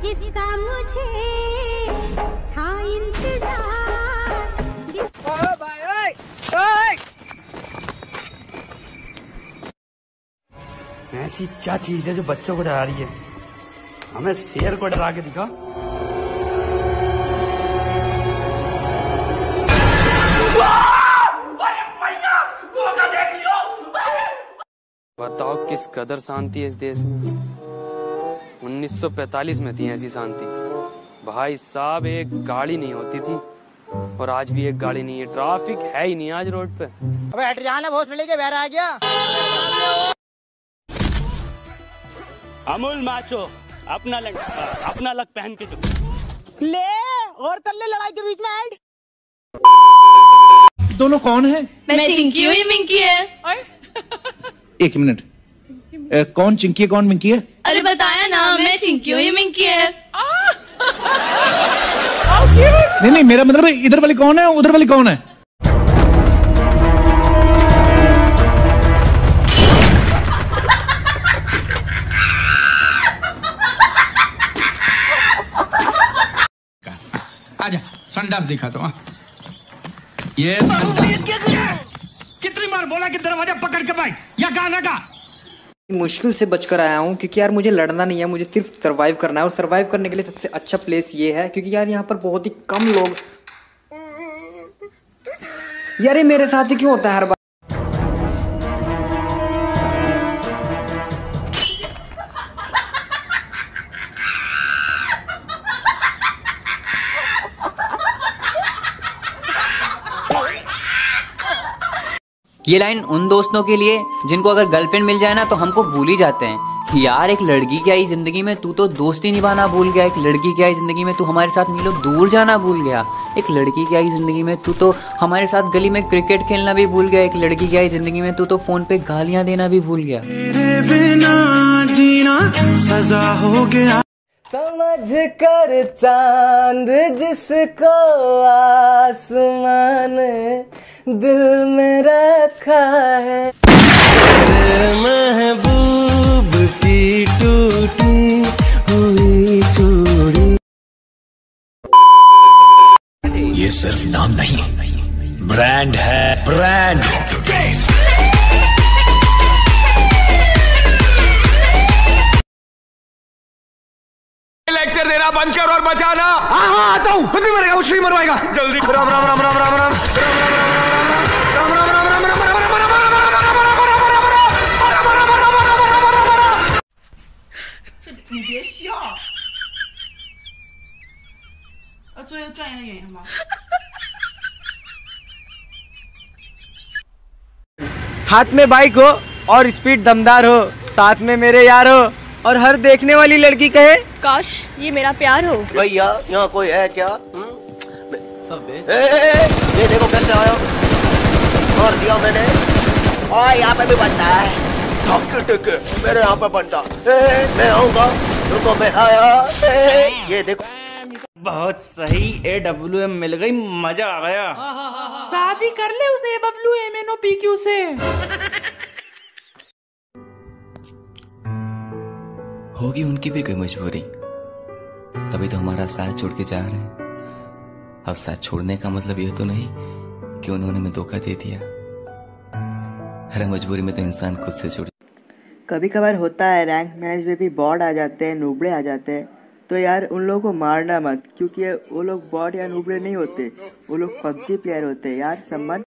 जिसका मुझे था इंतजार। ओए भाई ओए ओए, ऐसी क्या चीज है जो बच्चों को डरा रही है? हमें शेर को डरा के दिखा। बताओ किस कदर शांति है इस देश में। 1945 में थी ऐसी शांति। भाई साहब एक गाड़ी नहीं होती थी और आज भी एक गाड़ी नहीं है। ट्रैफिक है ही नहीं आज रोड पे। अबे हट जाना, भोसड़ी के बहरा आ गया। अमूल माचो अपना लक पहन के ले और कर ले लड़ाई के बीच में ऐड। दोनों कौन है? मैं चिंकी हूँ, ये मिंकी है। एक मिनट, कौन चिंकी है कौन मिंकी है? अरे बताया ना, मैं चिंकी हूँ, ये मिंकी है। नहीं नहीं, मेरा मतलब इधर वाली कौन है उधर वाली कौन है? आजा संडास दिखा तो। ये कितनी बार बोला कि दरवाजा पकड़ के भाई या गाना गा। मुश्किल से बचकर आया हूँ क्योंकि यार मुझे लड़ना नहीं है, मुझे सिर्फ सरवाइव करना है। और सरवाइव करने के लिए सबसे अच्छा प्लेस ये है क्योंकि यार यहाँ पर बहुत ही कम लोग। यार ये मेरे साथ ही क्यों होता है हर बार? ये लाइन उन दोस्तों के लिए जिनको अगर गर्लफ्रेंड मिल जाए ना तो हमको भूल ही जाते हैं। यार एक लड़की क्या ही जिंदगी में, तू तो दोस्ती निभाना भूल गया। एक लड़की क्या ही जिंदगी में, तू हमारे साथ मीलों दूर जाना भूल गया। एक लड़की क्या ही जिंदगी में, तू तो हमारे साथ गली में क्रिकेट खेलना भी भूल गया। एक लड़की क्या ही जिंदगी में, तू तो फोन पे गालियां देना भी भूल गया। बिना जीना सजा हो गया। समझ कर चांद जिसको आसमान दिल में रखा है, महबूब की टूटी हुई चूड़ी। ये सिर्फ नाम नहीं, ब्रांड है, ब्रांड। लेक्चर देना बंद कर और बचाना। हाँ आता हूँ। खुद भी मरेगा, उछली मरवाएगा। जल्दी। राम राम राम राम राम राम राम हाथ में बाइक हो और स्पीड दमदार हो, साथ में मेरे यार हो और हर देखने वाली लड़की कहे काश ये मेरा प्यार हो। भैया यहाँ कोई है क्या? ये देखो कैसे आया, मार दिया मैंने। और यहाँ पे भी बनता है मेरे यहाँ पे बनता। मैं आऊंगा, रुको मैं आया। ये देखो बहुत सही, AWM मिल गई, मजा आ गया। शादी कर ले उसे AWMNOPQ से। होगी उनकी भी कोई मजबूरी, तभी तो हमारा साथ छोड़ के जा रहे हैं। अब साथ छोड़ने का मतलब ये तो नहीं कि उन्होंने हमें धोखा दे दिया। हर मजबूरी में तो इंसान खुद से जुड़। कभी कभार होता है रैंक मैच में भी बॉट आ जाते हैं, नूबड़े आ जाते हैं, तो यार उन लोगों को मारना मत, क्योंकि वो लोग बॉट या नूबड़े नहीं होते, वो लोग PUBG प्लेयर होते हैं यार। सम्मान